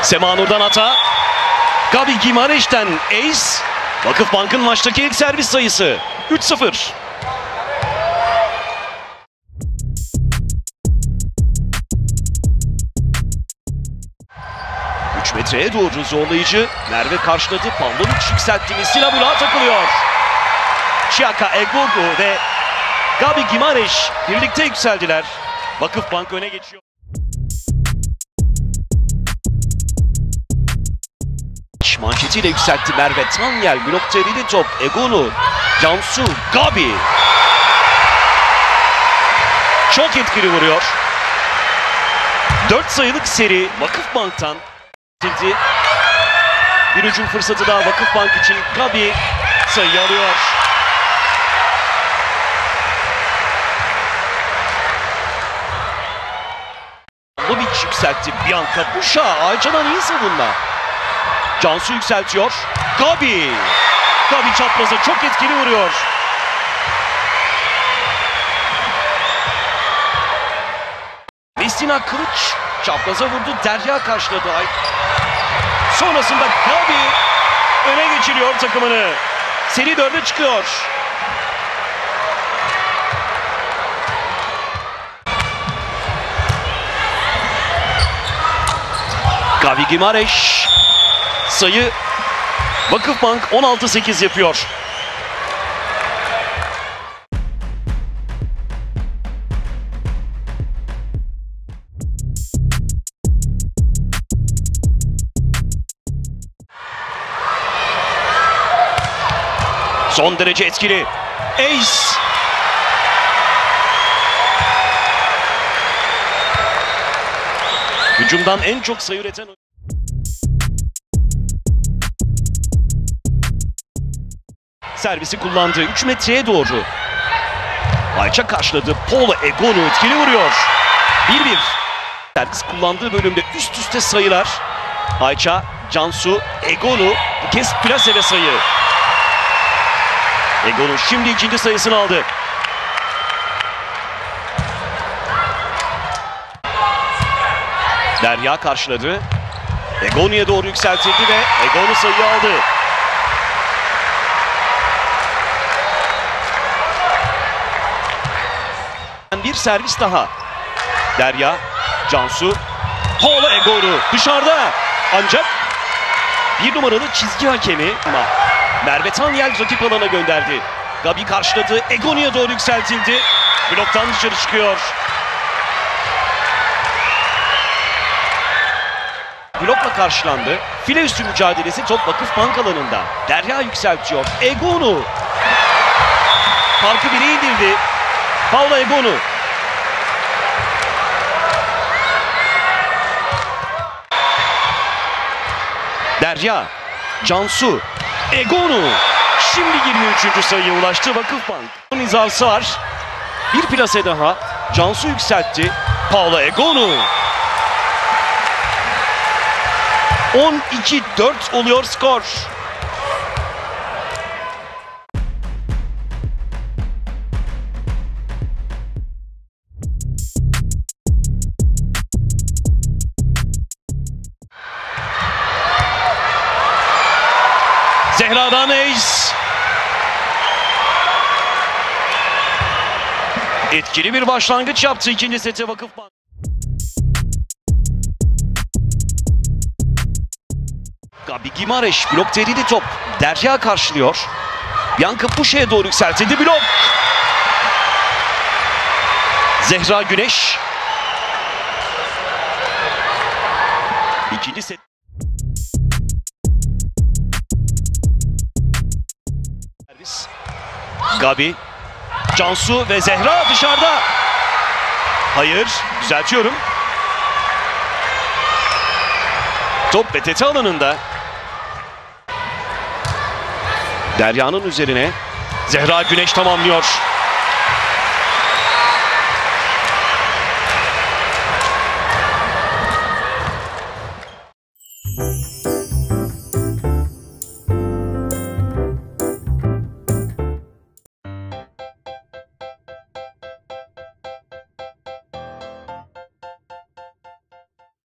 Semanur'dan hata. Gabi Gimareş'ten ace. Vakıfbank'ın maçtaki ilk servis sayısı 3-0. 3 metreye doğru zorlayıcı. Merve karşıladı. Pavlovic yükseltti. Messina bloğa takılıyor. Chiaka Egogo ve Gabi Gimareş birlikte yükseldiler. Vakıfbank öne geçiyor. Manşetiyle yükseltti Merve Tanyel. Blok terili top. Egonu, Cansu, Gabi. Çok etkili vuruyor. 4 sayılık seri Vakıfbank'tan. Bir hücum fırsatı daha Vakıfbank için. Gabi sayı alıyor. Pavlovic yükseltti. Bianca Buşa. Ayça'dan iyi savunma. Cansu yükseltiyor. Gabi. Gabi çapraza çok etkili vuruyor. Messina Kılıç çapraza vurdu. Derya karşıladı. Sonrasında Gabi öne geçiriyor takımını. Seri 4'e çıkıyor. Gabi Gimareş. Sayı Vakıfbank 16-8 yapıyor. Son derece etkili. Ace. Hücumdan en çok sayı üreten servisi kullandı. 3 metreye doğru. Ayça karşıladı. Paula Egonu etkili vuruyor. 1-1. Servis kullandığı bölümde üst üste sayılar. Ayça, Cansu, Egonu bu kez plase ve sayı. Egonu şimdi ikinci sayısını aldı. Derya karşıladı. Egonu'ya doğru yükseltildi ve Egonu sayı aldı. Bir servis daha. Derya, Cansu, Paula Egonu dışarıda. Ancak bir numaralı çizgi hakemi Merve Tanyel rakip alana gönderdi. Gabi karşıladı. Egonu'ya doğru yükseltildi. Bloktan dışarı çıkıyor. Blokla karşılandı. File üstü mücadelesi top Vakıfbank alanında. Derya yükseltiyor. Egonu. Farkı 1'e indirdi. Paula Egonu. Derya, Cansu, Egonu. Şimdi 23. sayıya ulaştı Vakıfbank. Nizası var. Bir plase daha. Cansu yükseltti. Paula Egonu. 12-4 oluyor skor. Zehra'dan ace. Etkili bir başlangıç yaptı ikinci sete Vakıfbank. Gabi Gimareş blok terili top. Derya karşılıyor. Bianca Puşa'ya doğru yükseltildi blok. Zehra Güneş. İkinci set. Gabi, Cansu ve Zehra dışarıda. Hayır, düzeltiyorum. Top PTT alanında. Derya'nın üzerine Zehra Güneş tamamlıyor.